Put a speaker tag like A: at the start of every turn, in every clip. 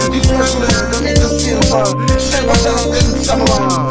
A: die Flaschen leer, damit das Ziel war. Schnell weiter an den Samurai.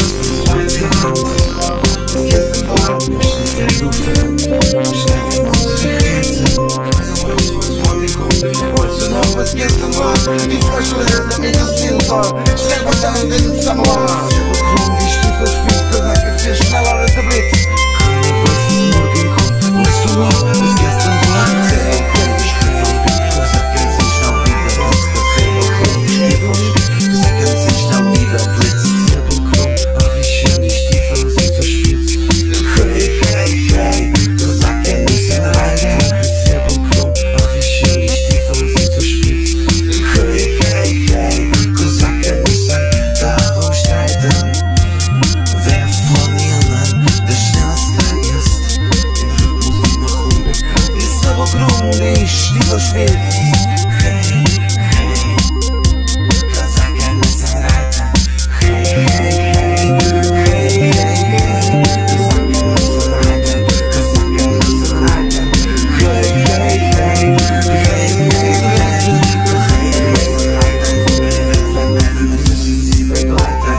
A: Was gestern war, die Flasche leer, damit das Ziel war. Schnell weiter an den Samurai. Die Stiefel spielt Kosaken, viel schneller als der Blitz. Keiner weiß, was morgen kommt. Weißt du noch, was gestern war? Sehr okay, ich krieg auf mich. Kosaken sind schnell wieder, was passiert noch krumm. Kosaken sind schnell wieder, Blitz ist selber krumm. Ach, wie schön, die Stiefel sind so spitz. Hey, hey, hey, Kosaken müssen reiten, ist selber krumm. Ach, wie schön, die Stiefel sind so spitz. Hey, hey, hey, Kosaken müssen darum streiten. Wer von ihnen der Schnellste ist, der Rhythmus ist noch unbekannt. Ist aber krumm, die Stiefel spitz. Hey, hey, Kosaken müssen reiten. Hey, hey, hey, hey, hey, hey, Kosaken müssen reiten. Kosaken müssen reiten. Hey, hey, hey, hey, hey, hey, Kosaken müssen reiten. Wir müssen sie begleiten.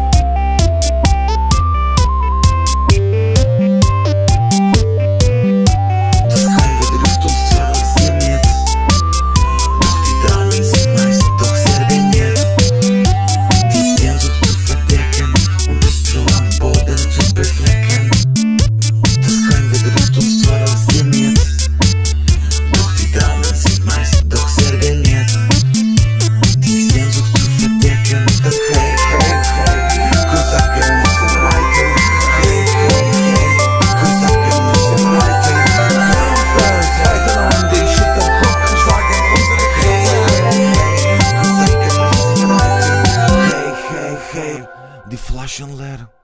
A: Das Heim betrifft uns zwar als Limit, doch die Damen sind meist doch sehr geniert. Die Sehnsucht zu verdecken und das Stroh am Boden zu beflecken. Das Heim betrifft uns zwar als Limit, doch die Damen sind meist doch sehr geniert. Die Sehnsucht zu verdecken, das Hey, hey, hey, Kosaken müssen reiten. Hey, hey, hey, Kosaken müssen reiten. Fans reiten an die Schütterkopf, schlagen unsere Kräfte. Hey, hey, Kosaken müssen reiten. Hey, hey, hey, die Flaschen leer.